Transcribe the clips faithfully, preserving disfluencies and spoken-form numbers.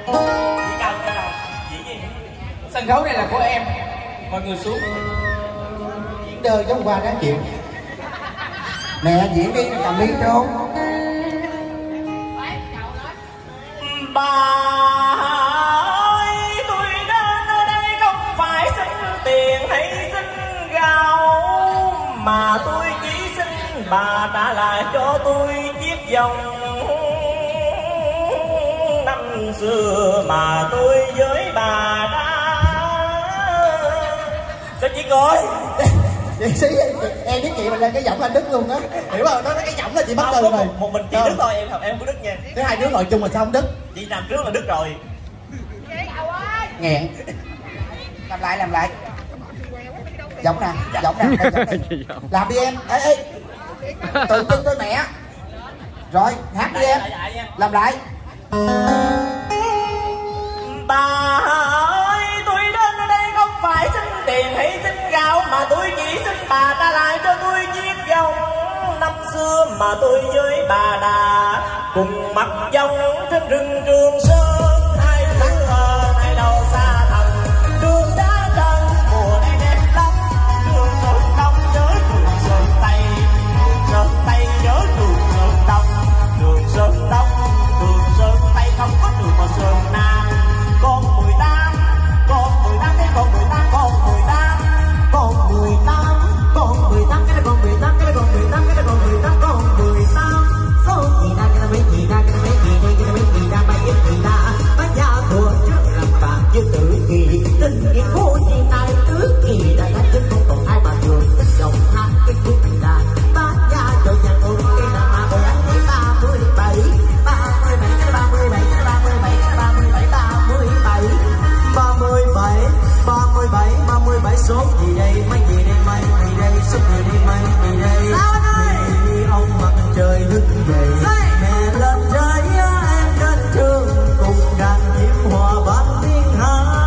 Chỉ cần cho là diễn gì? Sân khấu này là của em. Mọi người xuống. Diễn đời giống qua đáng chịu. Nè diễn đi, cầm ly trốn. Bà ơi, tôi đến ở đây không phải xin tiền hay xin gạo, mà tôi chỉ xin bà trả lại cho tôi chiếc vòng năm xưa mà tôi với bà đã. Sao chị coi? Chị sĩ em với chị mình lên cái giọng anh Đức luôn á, hiểu không? Nó cái giọng là chị bắt từ rồi. Một, một mình chị Đức thôi, em em không có Đức nha. Thứ hai đứa ngồi chung mà sao không Đức? Chị nằm trước là Đức rồi. Nghẹn. Làm lại làm lại. Giọng nè, giọng nè, làm đi em. Ê ê. Tự tin thôi mẹ. Rồi, hát đi em. Làm lại. Bà ơi, tôi đến ở đây không phải xin tiền hay xin gạo, mà tôi chỉ xin bà trả lại cho tôi chiếc vòng năm xưa mà tôi với bà đã cùng mặc vòng trên rừng Trường Sơn. Hai đứa hai đầu xa thẳm, đường đá trơn mùa này đẹp lắm. Trường Sơn Đông nhớ Trường Sơn Tây, Trường Sơn Tây nhớ Trường Sơn Đông. Trường Sơn Đông, Trường Sơn Tây không có đường vào Sơn Nam. Con mười tám, con mười tám cái con mười tám, con mười tám, con mười tám, con mười tám cái con mười tám cái con mười tám cái con mười tám, con mười tám. Số gì ra cái mấy gì ra cái mấy gì đây cái mấy gì ra mấy ít gì ra. Bác gia thua trước làm bạn như tự kỳ, tình yêu của chị này tứ kỳ đã đánh chứ không còn ai mà thường thích dòng hát cái khúc là bác gia cho nhà ôn cái là mà bồi anh thấy ba mươi bảy, ba mươi bảy cái ba mươi bảy cái ba mươi bảy cái ba mươi bảy ba mươi bảy, ba mươi bảy, ba mươi bảy, ba mươi bảy số gì đây mấy gì đây mấy gì đây số gì đây mấy gì đây. Vì ông mặt trời thức dậy mẹ lên trái em đến trường cùng đàn chim hòa vang tiếng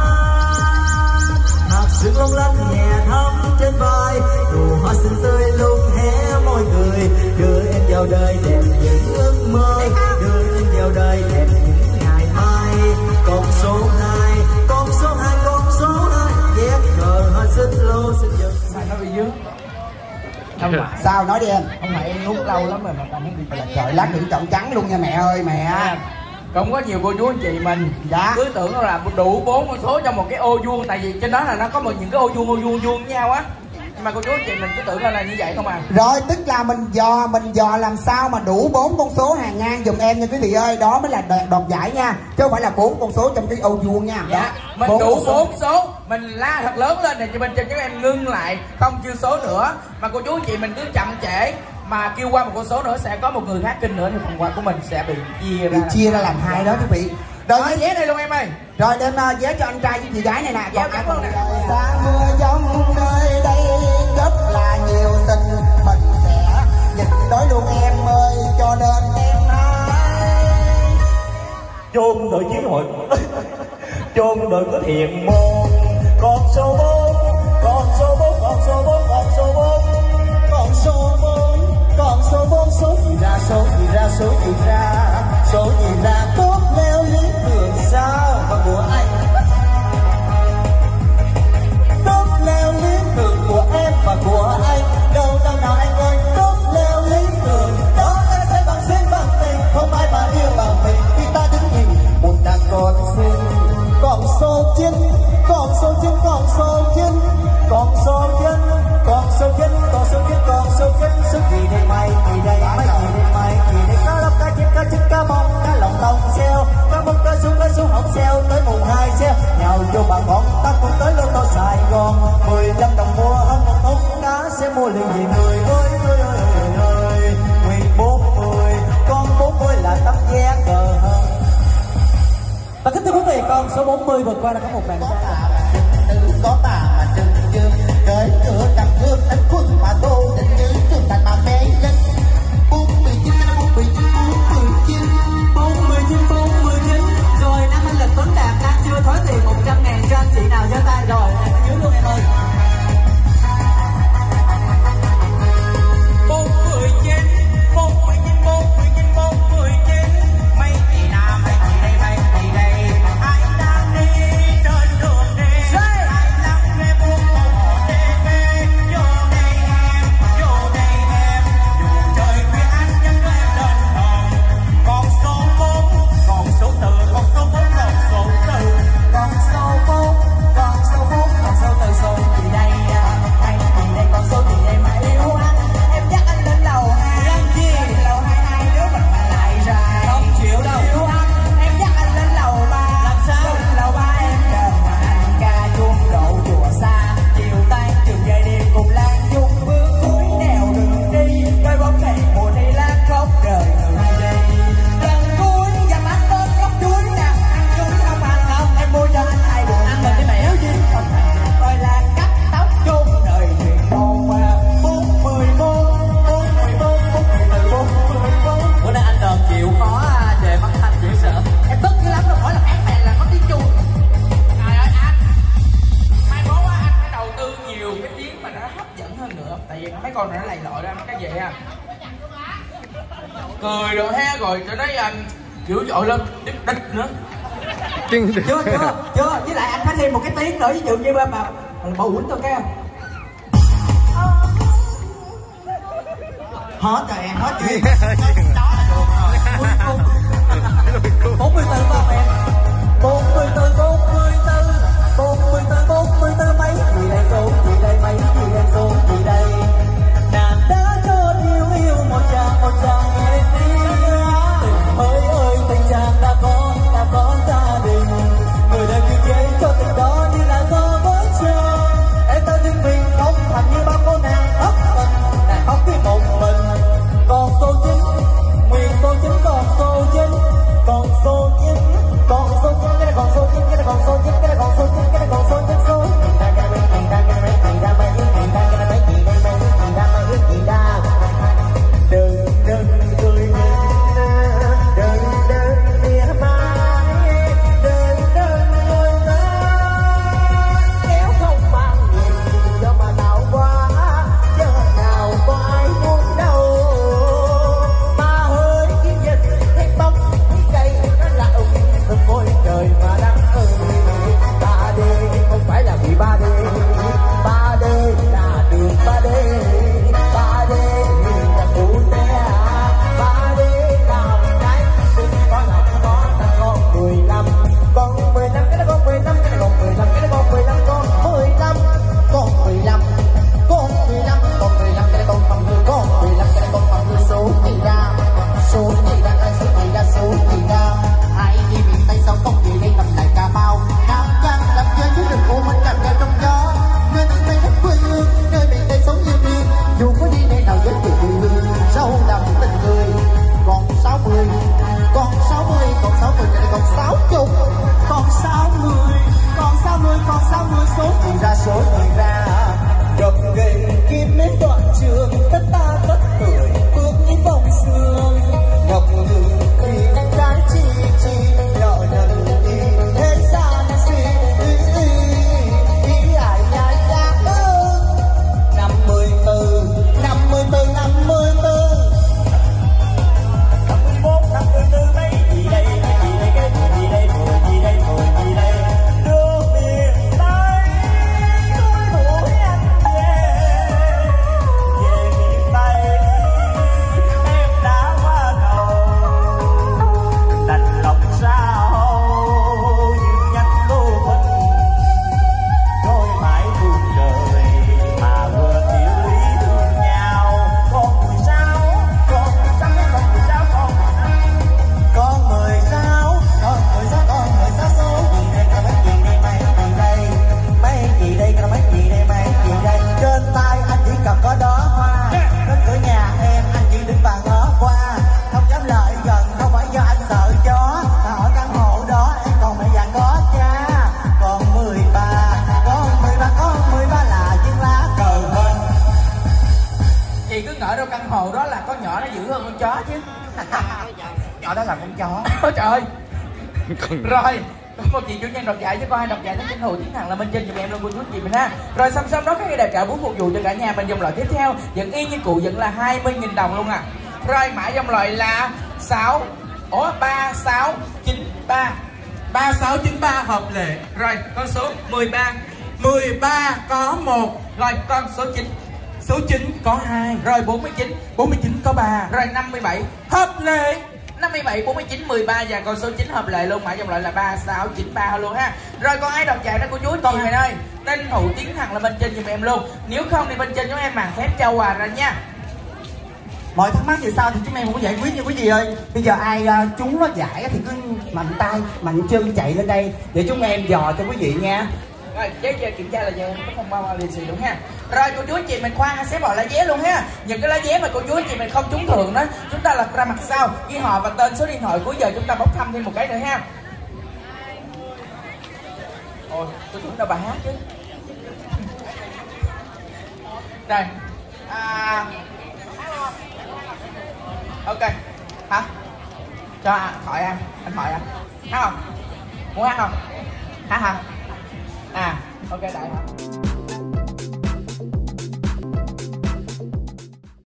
hát. Hạt sương long lanh nhẹ thắm trên vai, nụ hoa xinh tươi luôn hé môi cười, đưa em vào đời đẹp những ước mơ, đưa em vào đời đẹp những ngày mai. Con số hai, con số hai, con số hai, ghét cờ hoa xinh lô xinh dần. Sao nó bị dướng? Không mà. Sao nói đi em. Không mà em nuốt lâu lắm rồi mà còn bị là trời lát nữa chọn trắng luôn nha mẹ ơi mẹ. Cũng có nhiều cô chú anh chị mình dạ cứ tưởng là đủ bốn con số trong một cái ô vuông, tại vì trên đó là nó có một những cái ô vuông ô vuông vuông với nhau á, nhưng mà cô chú anh chị mình cứ tưởng là, là như vậy không à. Rồi tức là mình dò mình dò làm sao mà đủ bốn con số hàng ngang giùm em nha quý vị ơi, đó mới là đoạt giải nha, chứ không phải là bốn con số trong cái ô vuông nha. Dạ. Đó. Mình bốn đủ số. bốn số, mình la thật lớn lên này chị bên trên, các em ngưng lại không kêu số nữa, mà cô chú anh chị mình cứ chậm trễ mà kêu qua một con số nữa sẽ có một người khác kinh nữa thì phần quà của mình sẽ bị chia ra, bị chia ra làm hai đó quý vị. Rồi nói vé đây luôn em ơi. Rồi đem uh, vé cho anh trai với chị gái này nè. Dạ cảm ơn nè. Xa mưa giông nơi đây rất là nhiều tình, mình sẽ nhìn đối luôn em ơi cho nên em hai chôn đội chiến hội chôn đội có thiện môn. Con số bốn, con số bốn, con số bốn, con số bốn, con số bốn, con số bốn, số gì ra, số gì ra, số gì ra, số gì ra tốt leo lý tưởng sao và của anh tốt leo lý tưởng của em và của anh đâu đâu nào anh ơi, tốt leo lý tưởng đó ta sẽ bằng duyên bằng tình, không ai mà yêu bằng mình khi ta đứng nhìn một đàn con xinh. Con số chín, con số chín, con số chín, con số chín, con số chín, con số chín, con số chín, số gì đây mày gì đây mấy gì đây mày gì đây, cá lóc cá chim cá chích cá bông cá lòng tông xeo cá bông cá súng cá súng hỏng xeo tới mùng hai xeo nhào vô bà ngọn ta cùng tới lô tô Sài Gòn mười lăm đồng mua hơn một thúng cá sẽ mua liền gì người ơi ơi ơi ơi ơi nguyên bốn mươi con bốn mươi là tấm vé cờ hơn. Và kính thưa quý vị, con số bốn mươi vừa qua là có một bạn trai có tà mà trừng dương tới cửa cặp gương đánh quần mà tô định như trưởng thành mà mê lên bốn mươi chín bốn mươi chín bốn mươi chín bốn mươi chín bốn mươi chín. Rồi Nam Anh Lịch Tuấn Đạt đang chưa thối tiền một trăm ngàn cho anh chị nào giơ tay rồi em ở dưới luôn em ơi. bốn mươi chín, bốn mươi chín, bốn mươi chín, bốn mươi chín, mấy chị nào mấy chị đây mấy chị đây cười rồi ha, rồi cho nói anh dữ dội lên đít đít nữa. chưa chưa chưa với lại anh phải thêm một cái tiếng nữa, ví dụ như mà bầu quýnh thôi cái hết rồi em hết chuyện đó là được rồi. bốn mươi tư bao em bốn mươi tư bốn mươi tư bốn mươi tư bốn mươi tư mấy gì đây số gì đây mấy gì đây số gì đây nàng đã cho yêu yêu một chàng một chàng nghe tiếng tình ơi ơi tình chàng đã có đã có gia đình người đời kiềm chế cho tình đó như là gió với trời em ta riêng mình không thành như bao cô nàng thấp mình nàng khóc vì một mình còn số chín nguyên số chín còn số chín còn số chín còn số chín cái này còn số chín cái này còn số chín cái này còn số chín cái này còn số chín số ta cái này mấy ta cái này mấy ta mấy gì ta cái này mấy gì đây mấy gì ta mấy gì ta đừng đừng cười đừng đừng mỉa mai đừng đừng cười mai nếu không mang gì cho mà nào quá giờ nào có ai muốn đâu mà hơi kiếm dịch thêm bóng cây nó là ông từng môi trời mà đang ơi ba D không phải là vì ba D ba D là đường ba D ba D là cụ te ba D là cái cũng có là có là con mười lăm con mười lăm cái đó con mười lăm cái này còn mười lăm cái đó con mười lăm con mười lăm con mười lăm con mười lăm con mười lăm cái đó con bằng mười con mười lăm cái đó con bằng mười số gì ra số gì ra cái số gì ra số gì ra ai đi miền Tây sao không về đây gặp lại Cà Mau Nam Giang làm chơi với rừng ô mình cảm nhận trong gió nơi miền Tây rất quê hương nơi miền Tây sống yên yên dù có đi nơi nào với từ quê hương sâu đậm tình người còn sáu mươi còn sáu mươi còn sáu mươi cái này còn sáu chục còn sáu mươi còn sáu mươi còn sáu mươi số gì ra số gì ra gập ghềnh kim đến đoạn trường tất ta tất cười bước những vòng sương ngập ngừng vì cái chi chi nợ nần đi hết xa nên suy ý ý ý ai ai ai năm mươi tư năm mươi tư năm mươi tư năm mươi mốt năm mươi tư mấy gì đây cái gì đây cái gì đây mười gì đây mười gì đây đưa miền Tây tôi đuổi anh về về miền Tây em đã qua cầu đành lòng sao nhưng nhánh đô mình đôi mãi thương trời mà vừa hiểu lý thương nhau con mười sáu con mười sáu con mười sáu con mười sáu con mười sáu con mười sáu con mười sáu số gì đây cả mấy gì đây mấy gì đây mấy gì đây cả mấy gì đây mấy gì đây trên tay anh chỉ cần có đó hoa đến cửa nhà em anh chỉ đứng và ngó qua không dám lại gần không phải do anh sợ chó mà ở căn hộ đó em còn mẹ già có cha còn mười ba con mười ba con mười ba là chiếc lá cờ bên Chị cứ ngỡ đâu căn hộ đó là con nhỏ nó dữ hơn con chó chứ. nhỏ đó là con chó Ôi trời ơi. Rồi có một chị chủ nhân đọc giải với con hai đọc giải nó tranh thủ tiến thẳng là bên trên giùm em luôn cô chú chị mình ha. Rồi song song đó các cái đẹp cả muốn phục vụ cho cả nhà mình dòng loại tiếp theo vẫn y như cụ vẫn là hai mươi nghìn đồng luôn à. Rồi mã dòng loại là sáu ủa ba sáu chín ba ba sáu chín ba hợp lệ. Rồi con số mười ba mười ba có một. Rồi con số chín số chín có hai. Rồi bốn mươi chín bốn mươi chín có ba. Rồi năm mươi bảy hợp lệ. năm mươi bảy, bốn mươi chín, mười ba và con số chín hợp lệ luôn. Mã dòng loại là ba sáu chín ba luôn ha. Rồi con ai đọc giải đó cô chú chị mình ơi, tên thủ tiến thẳng là bên trên giùm em luôn. Nếu không thì bên trên chúng em màn phép trao quà ra nha. mọi thắc mắc gì sao thì chúng em cũng giải quyết nha quý vị ơi. Bây giờ ai uh, trúng nó giải thì cứ mạnh tay mạnh chân chạy lên đây để chúng em dò cho quý vị nha. Rồi giấy giờ kiểm tra là giờ có không bao lì xì đúng ha. Rồi cô chú anh chị mình khoan sẽ bỏ lá vé luôn ha. Những cái lá vé mà cô chú anh chị mình không trúng thường đó, chúng ta lật ra mặt sau ghi họ và tên số điện thoại. Cuối giờ chúng ta bốc thăm thêm một cái nữa ha. Ôi tôi tưởng đâu bà hát chứ. Rồi à, ok hả cho à, thoại ăn anh thoại ăn hát không muốn hát không hát hả à ok đại hả.